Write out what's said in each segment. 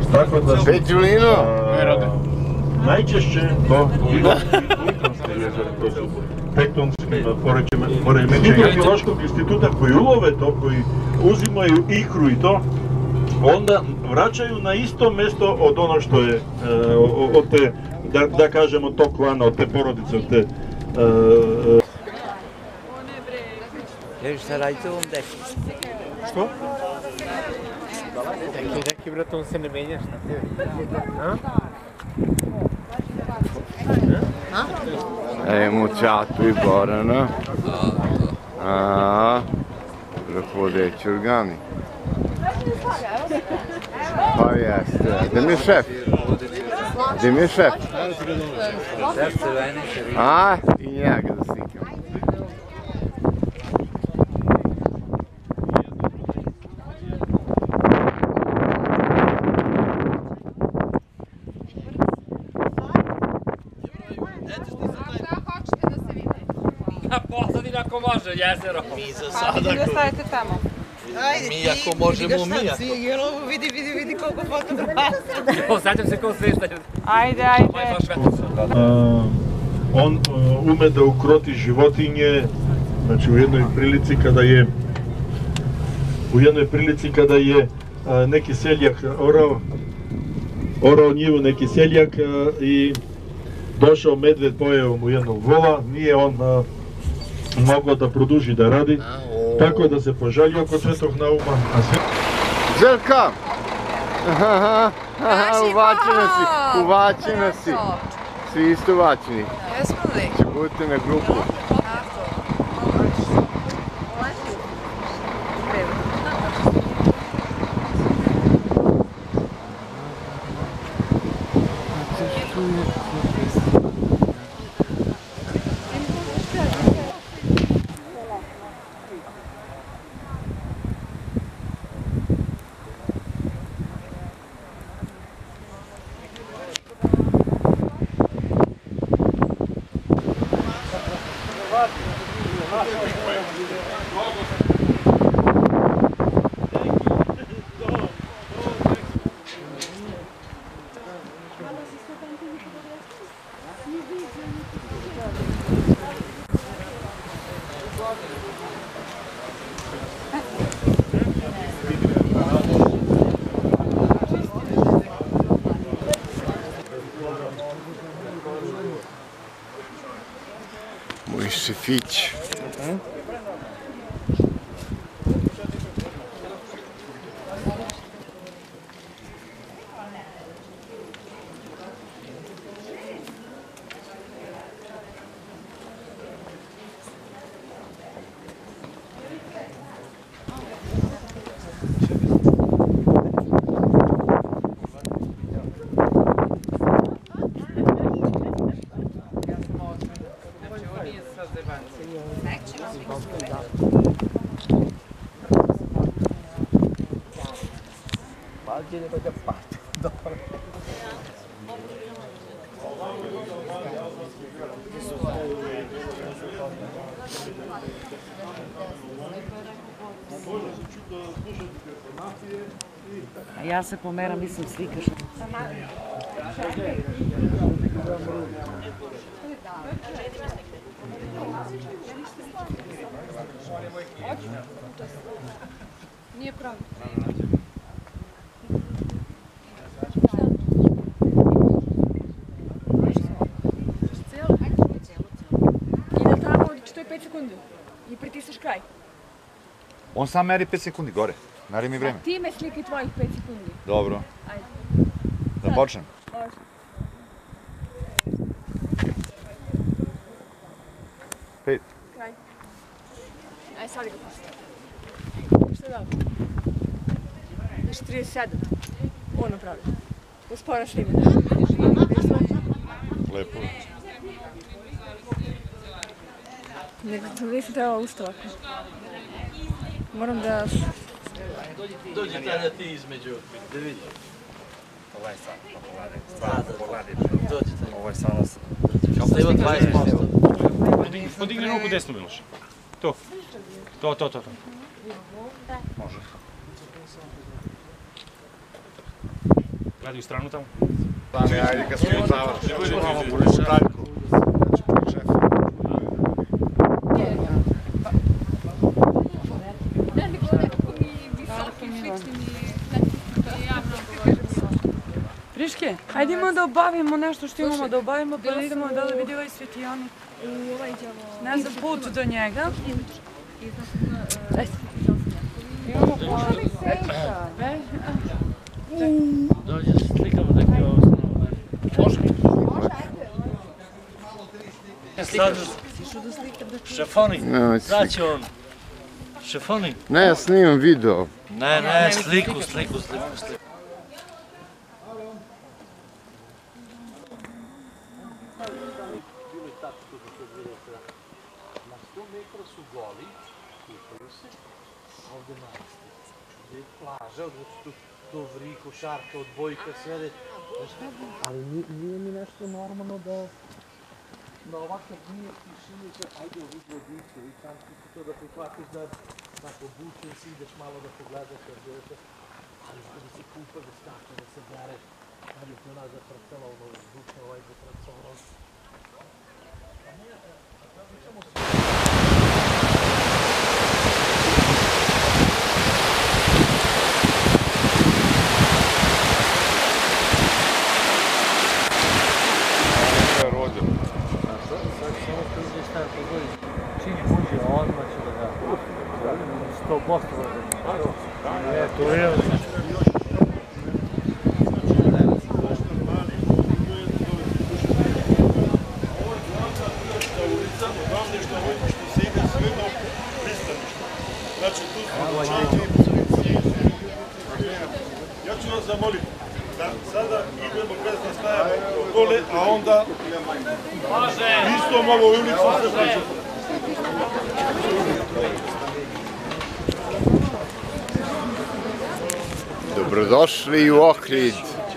Tako da... Peđulino! Najčešće to Ultronske jezere, to su tektonski poremećenja Geološkog instituta koji ulove to, koji uzimaju ikru i to, onda vraćaju na isto mesto od ono što je, od te, da kažemo, tog klana, od te porodice, od te... Vidiš šta radite ovom deki? Što? Deki, brate, on se ne menja, šta ti je? Mućatu i Borana. Rukovodeći organi. Pa jeste. Gde mi je šef? Gde mi je šef? A, i njega da slikam. Pozadina ako može, jezero. Mi za sada... Vi ostavite tamo. Mi ako možemo, mi ako... Vidi koliko fotografa. Sećam se ko sve šta je. Ajde. On ume da ukroti životinje, znači u jednoj prilici kada je neki seljak orao njivu, neki seljak i došao medved, pojeo mu jednog vola, nije on mogao da produži da radi, tako da se požalio kod Svetog Nauma. Željka! Uvaćena si. Svi isto vaćeni. Jesmo li? Če budete na grupu. Moj šefić. A ja se pomeram, mislim slikaš. Nije pravi. Ide tamo, što je 5 sekundi i pritisneš kraj. On sam meri 5 sekundi gore. Meri mi vreme. Ti me slikaj tvojih 5 sekundi. Dobro. Ajde. Da počnem? Može. Pet. Kraj. Ajde, sad ga pusti. Što je dao? Znači 37. Ono pravi. Uspora šljiva. Lepo. Nisam trebala ustavati. Moram da... Dođi Tanja ti između, da vidi. Ovaj sad, stvarno pogledaj. Dođi Tanja. Ovo je stvarno... Šta ima 20%? Podigni ruku desnu, Miloš. To. To. Može. Gledaju stranu tamo. Ajde, kad spozavaš, imamo politaljku. Znači, poli šef. Friške, ajde imamo da obavimo nešto što imamo da obavimo, pa da idemo da vidi ovaj svetijanik. Ne znam, put do njega. Imamo poli sejta. Dođe se slikamo da je ovo osnovo. Može. Sad, šefoni, sad će on. Šefoni. Ne, ja snimam video. Ne, sliku. Na 100 metra su goli, kupaju se, ovdje narasti. Gdje je plaža, od do vri, košarka, odbojka, sve. Ali nije mi nešto normalno da ovakav nije tišine, ajde ovih vodiče, i sam ti to da prihvatiš da nakon bučen si ideš malo da pogledaš, ali da se kupa, da skače, da se bere, ali ti ona zapracela, ono bučne, ovaj zapracela. Čim uđe, odmah ću da ga 100% da to je. Znači, tu ja ću vas zamoliti da sada idemo bez da stajamo dole, a onda istom ovom ulicom se vraćamo. Dobrodošli u Ohrid.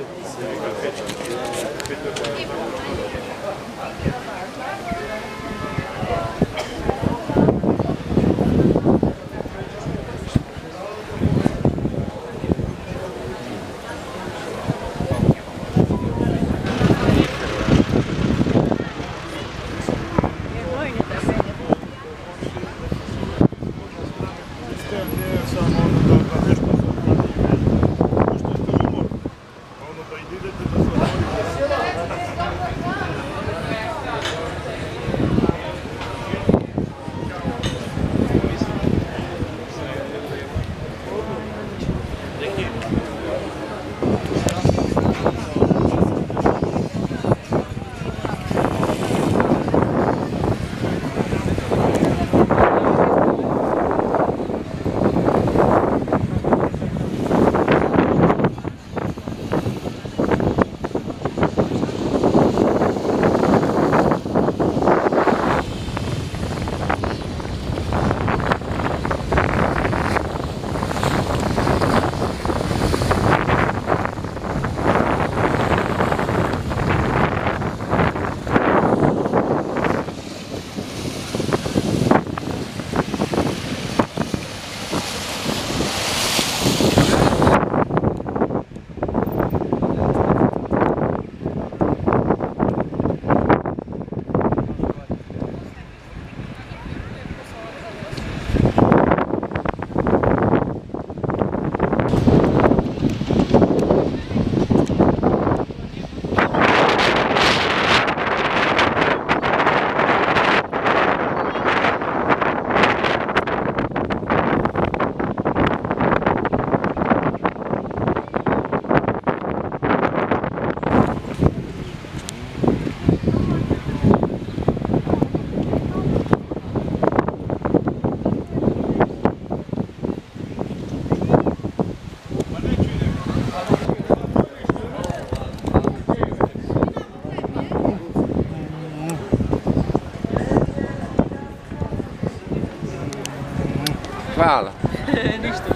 Hvala. Ništa.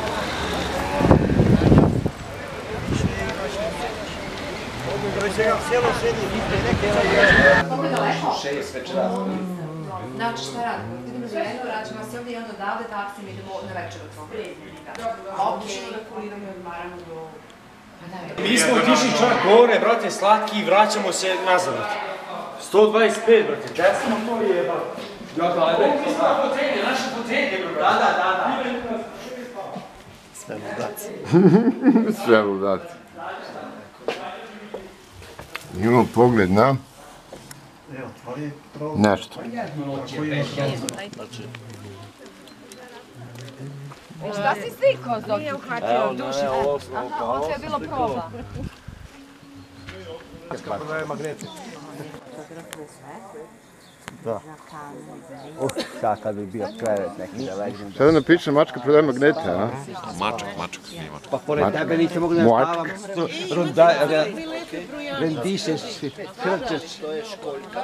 Chega. cijelo sedi, Kako je daleko? 6 večera. Znači šta radimo? Idemo do jedno, vraćamo se ovdje i onda odavde taksim idemo na večer od toga. Obično da kuliramo i odmaramo do... Mi smo otišli čak gore, brate, slatki i vraćamo se nazad. 125, brate, gdje smo to jeba? Ja da, ajde. Mi smo fotelje, naše fotelje, brate. Da. Sve ludaci. Sve ludaci. Imamo pogled na... nešto. Šta si slikao, Zoki? Nije uhvatio duši. Aha, ovo je bilo proba. Prodaje magnete. Da. Sad kad bi bio krevet neki da ležim. Sada nam piše mačka prodaje magnete, a? Mačak, nije mačak. Pa pored tebe nisam mogu da spavam. Rendišeš, hrčeš. To je školjka.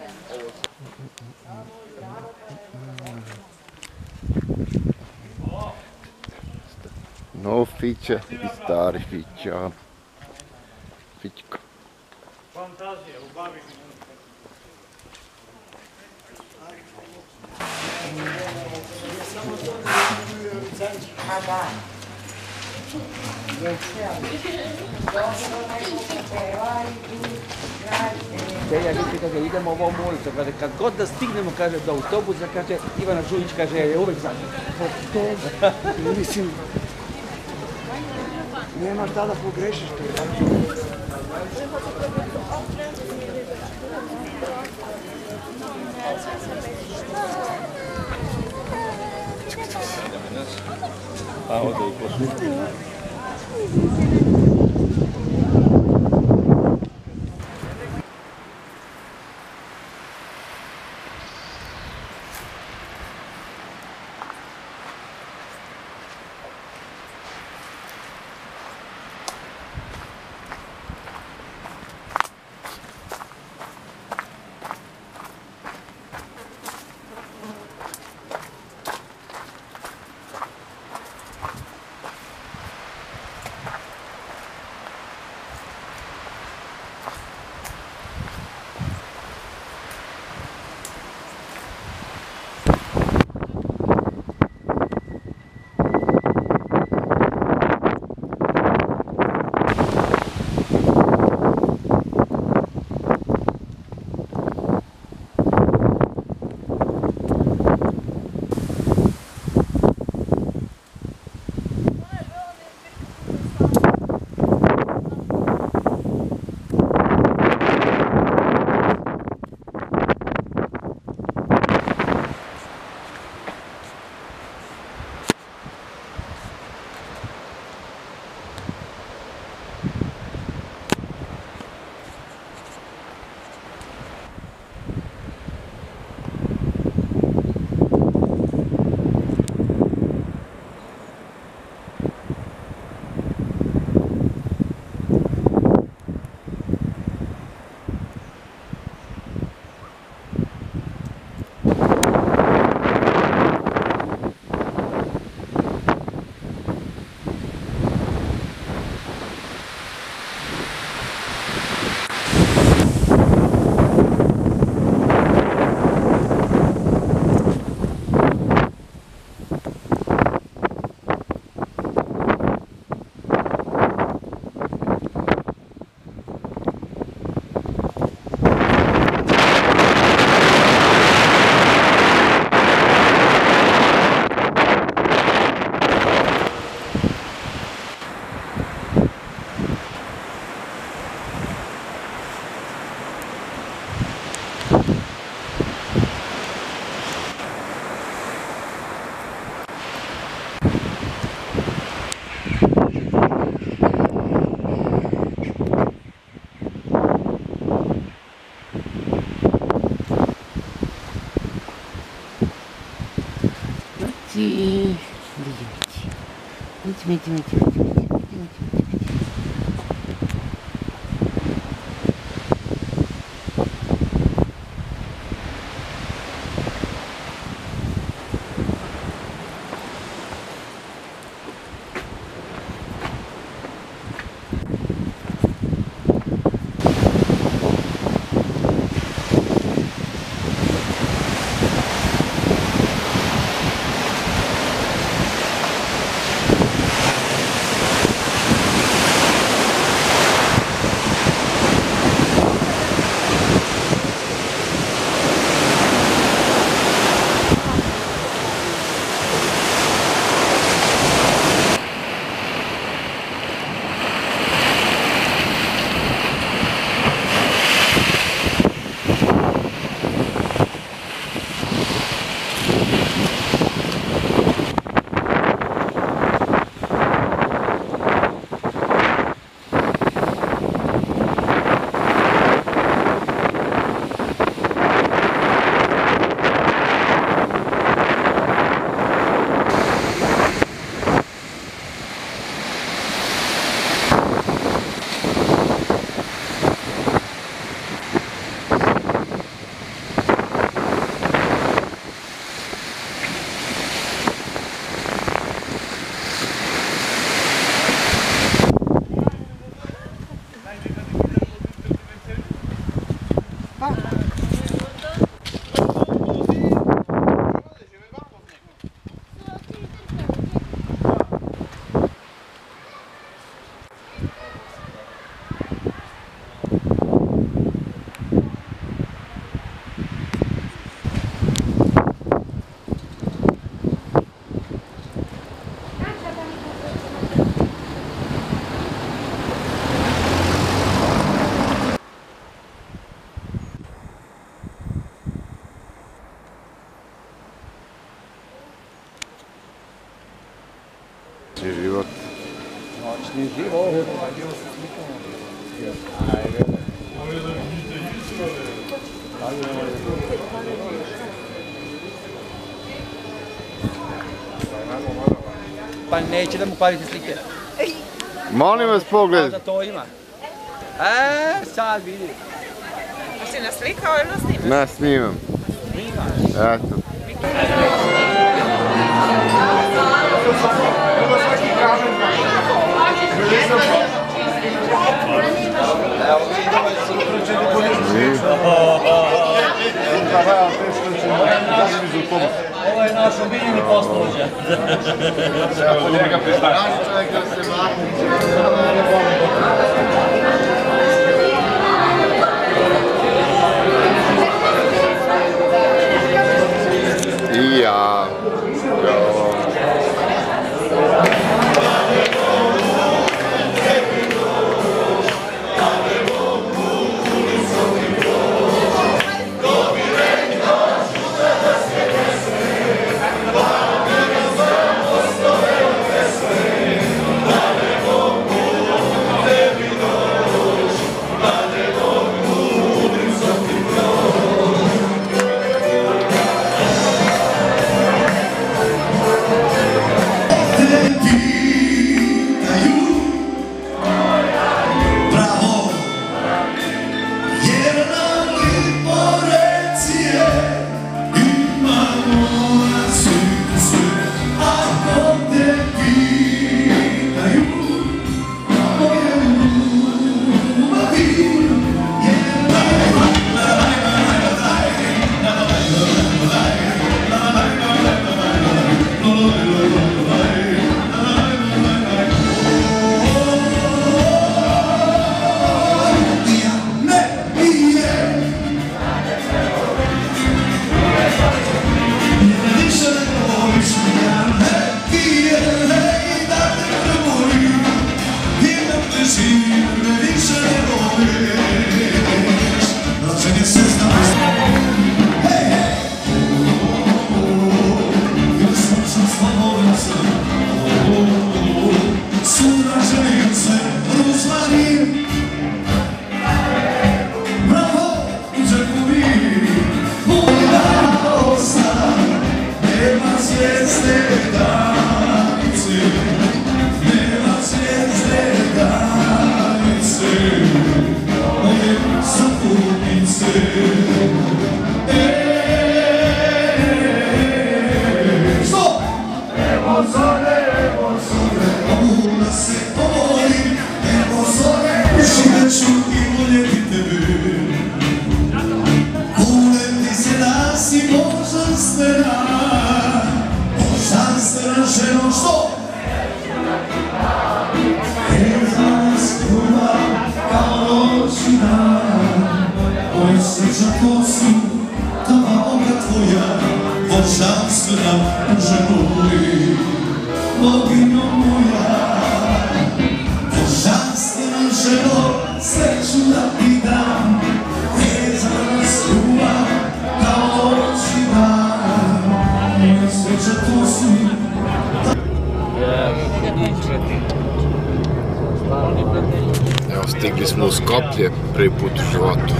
Nov fiće i stari fića. Fićko. Fantazija, ubavi mi. A da. Ja ljudi kaže idemo ovom ulicu, kaže kad god da stignemo kaže do autobusa, kaže Ivana Žujić kaže je uvek zadnji. Mislim, nema šta da pogrešiš to. Pa ode i pošli. Ni živo. Pa neće da mu kvarite slike. Molim vas pogled. Da to ima. Sad vidi. A si naslikao ili nasnimaš? Ne, snimam. Eto. Ovo je naš omiljeni poslovođa. Evo njega priznaš. I ja. Evo, stigli smo u Skoplje, prvi put u životu.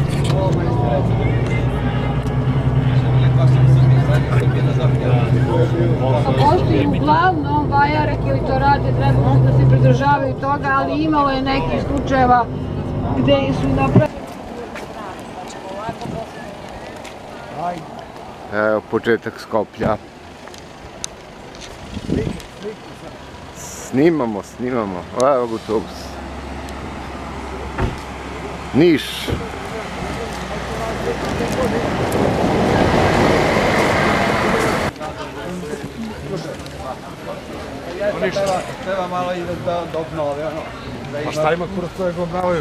Postoji uglavnom vajare koji to rade, trebalo da se pridržavaju toga, ali imalo je nekih slučajeva gde su napravili. Evo početak Skoplja. Snimamo. Evo autobus. Niš. Treba malo i da obnove, ono. A šta ima kurac koje ga obnavaju?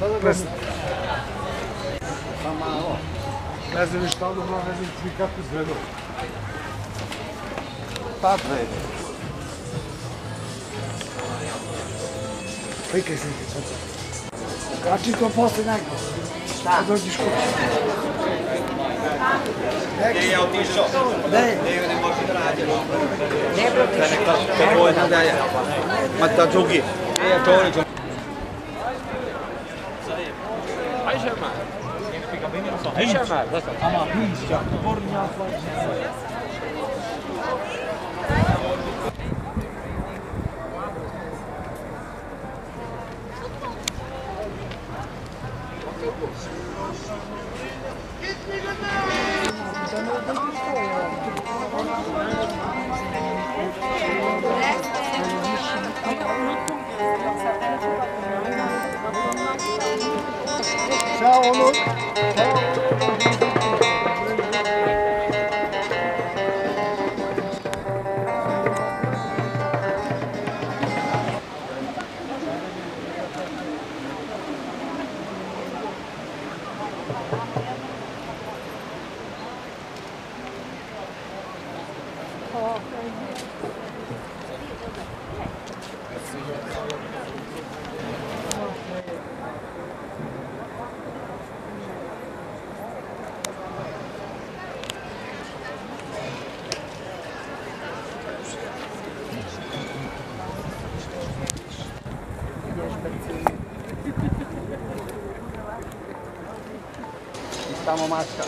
Pa malo. Ne znam ni šta ovdje obnavaju, ne znam ni kako izgledao. Pa pre. Klikaj se, kači to posle neko. Šta? Dođiš kući. Gdje je otišao? Gdje ne može da radi? Ne bi otišao. Ma ta drugi. Ćao, ono. Tamo mačka.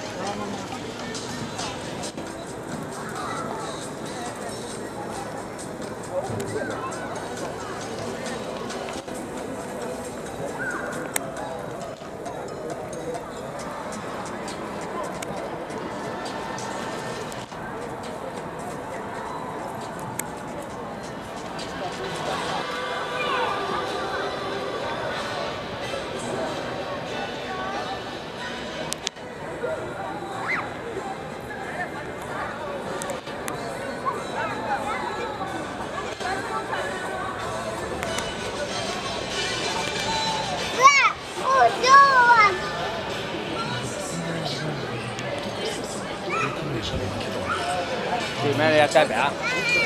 Ti mene, ja tebe, a?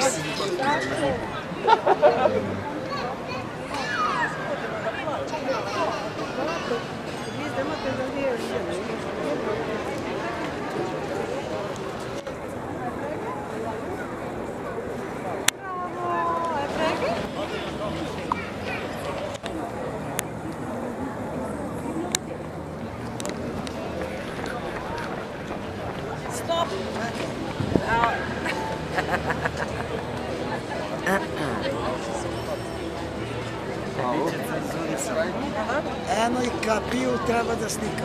Stop! Eno i kapiju treba da snikam.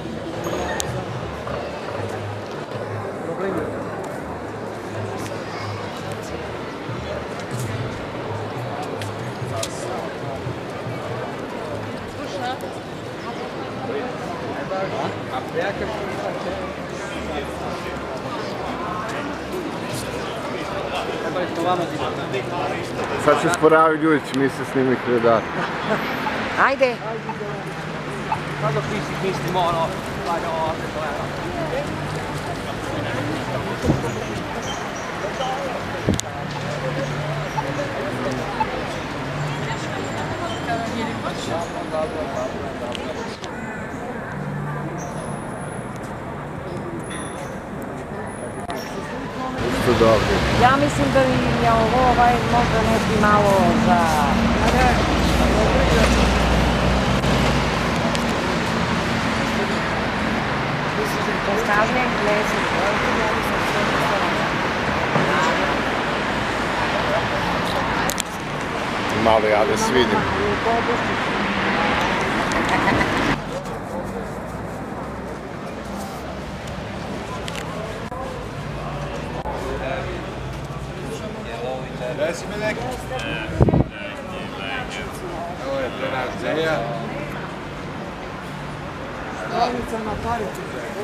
Sad se sporavi ljudi, mi se snimi kredat. Ajde. Kako mislimo ono, hajde ovdje, to je Isto dobro. Ja mislim da je ovo možda neki malo za... Postavljam Englezi. Malo ja da svidim. Reci mi neki. Ovo je trener Zeja. Stavnica na paricu.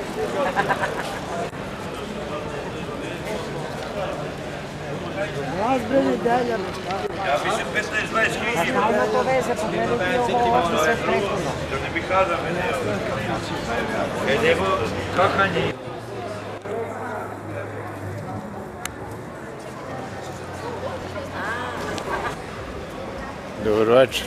Razbre nedelja. Ja mislim 15-20 kg. Nema to veze, pogledajte ovo sve prethodno. To ne bi kada mene. Evo, kakanje. Dobro večer.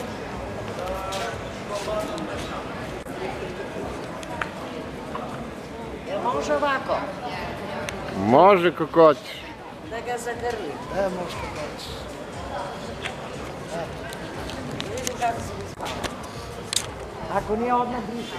Jel može ovako? Može kako hoćeš. Da ga zagrli. Može kako hoćeš. tako se mi spava. Ako nije odmah briše.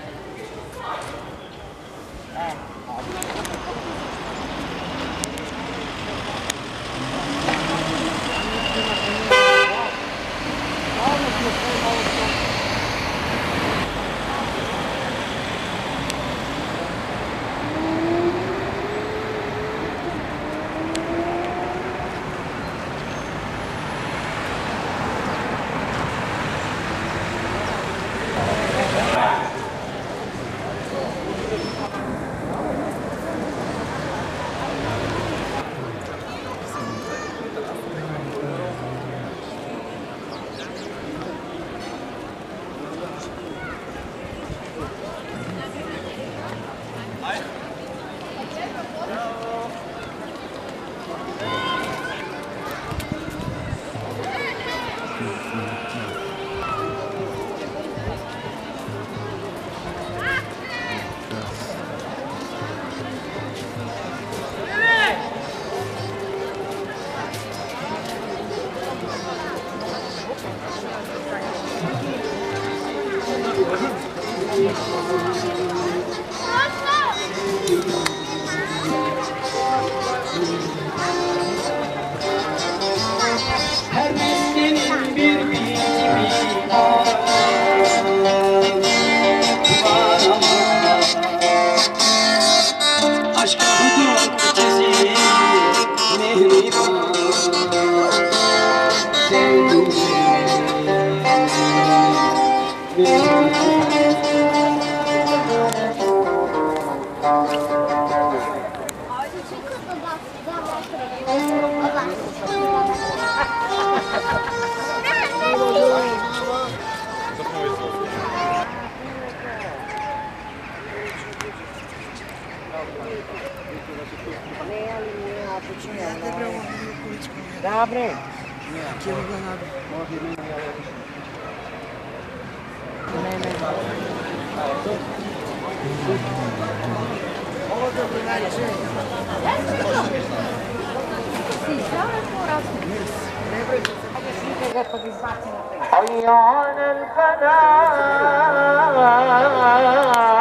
Da, bre. Kjelo ga nada. Ovo dobro najče. Si, šta je to razli? Ne broj. Ajde slike ga pa ga izbaci na te.